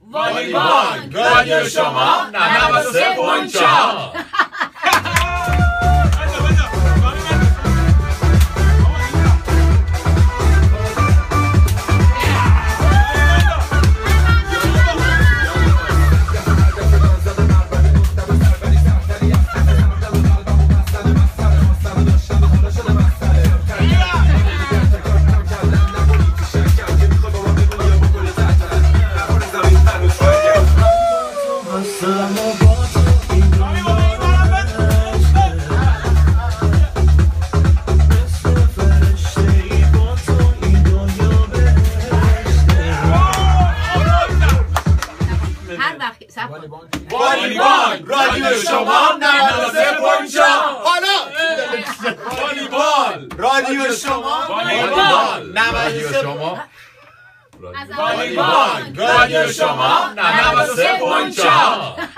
والیبال رادیو شما 93.4. والیبال رادیو شما 93.4. حالا والیبال رادیو شما والیبال 93. والیبال رادیو شما 93.4.